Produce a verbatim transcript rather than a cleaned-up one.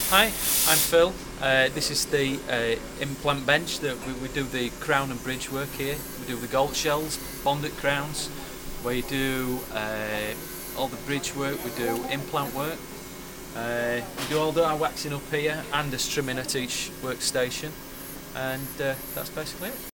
Hi, I'm Phil. Uh, this is the uh, implant bench that we, we do the crown and bridge work here. We do the gold shells, bonded crowns. We do uh, all the bridge work, we do implant work. Uh, we do all the our waxing up here and the trimming at each workstation. And uh, that's basically it.